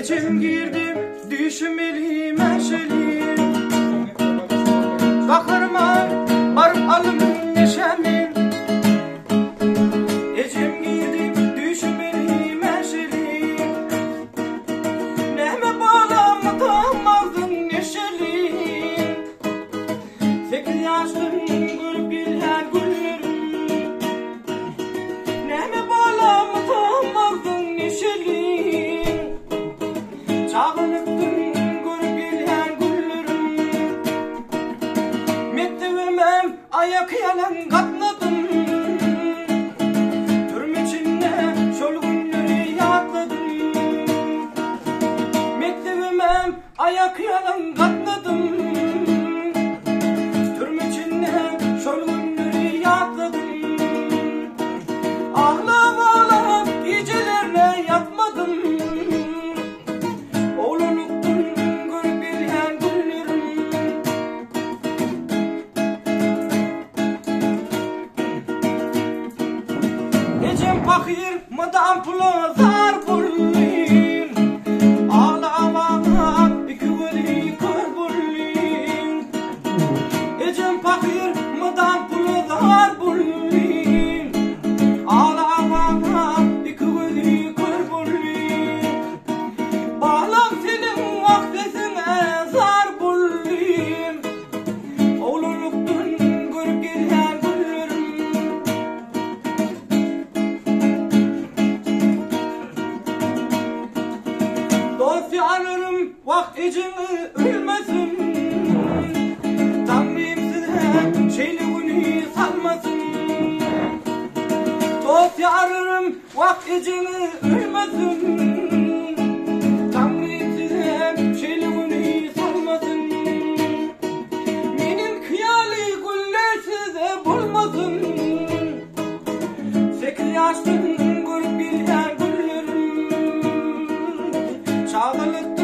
Ecem girdim düşmeli meşeli Bakırma barıp alım neşemi Ecem girdim düşmeli meşeli Nehme bağlamı tamaldın neşeli 8 yaştım görüp gülen güllerim Nehme bağlamı tamaldın neşeli Çağınıktın görüp gülen güllerim Mektebimem ayak yalan katladım Türüm içinde şol günleri yatladım Mektebimem ayak yalan katladım Türüm içinde şol günleri yatladım Ağlam ağlam gecelerine yatmadım Oğlunuktun görüp gülen güllerim Ecem fakir madam pula zar bullin Ağlam ağlam iki veli kör bullin Ecem fakir madam pula zar bullin Ağlam ağlam iki veli kör bullin Bağlam senin vaktesine zar bullin Oğlunuktun görüp gülen güllerim Dosya alırım vak ecemi ölmesin Tanrım size şeyliğini salmasın Dosya alırım vak ecemi ölmesin Tanrım size şeyliğini salmasın Benim kıyali güller size bulmasın 8 yaştın görüp gülen güllerim Çağdalık